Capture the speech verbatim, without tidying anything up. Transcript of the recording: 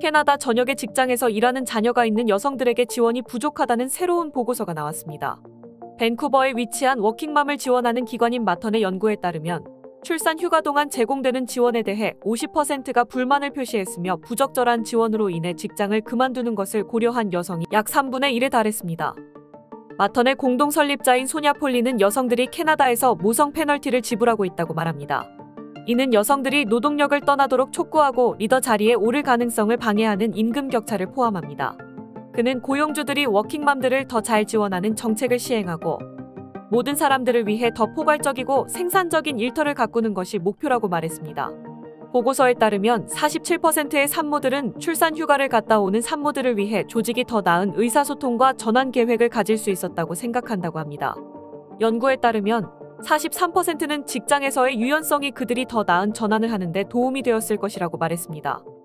캐나다 전역의 직장에서 일하는 자녀가 있는 여성들에게 지원이 부족하다는 새로운 보고서가 나왔습니다. 밴쿠버에 위치한 워킹맘을 지원하는 기관인 마턴의 연구에 따르면 출산 휴가 동안 제공되는 지원에 대해 오십 퍼센트가 불만을 표시했으며 부적절한 지원으로 인해 직장을 그만두는 것을 고려한 여성이 약 삼분의 일에 달했습니다. 마턴의 공동 설립자인 소냐 폴리는 여성들이 캐나다에서 모성 페널티를 지불하고 있다고 말합니다. 이는 여성들이 노동력을 떠나도록 촉구하고 리더 자리에 오를 가능성을 방해하는 임금 격차를 포함합니다. 그는 고용주들이 워킹맘들을 더 잘 지원하는 정책을 시행하고 모든 사람들을 위해 더 포괄적이고 생산적인 일터를 가꾸는 것이 목표라고 말했습니다. 보고서에 따르면 사십칠 퍼센트의 산모들은 출산 휴가를 갔다 오는 산모들을 위해 조직이 더 나은 의사소통과 전환 계획을 가질 수 있었다고 생각한다고 합니다. 연구에 따르면 사십삼 퍼센트는 직장에서의 유연성이 그들이 더 나은 전환을 하는 데 도움이 되었을 것이라고 말했습니다.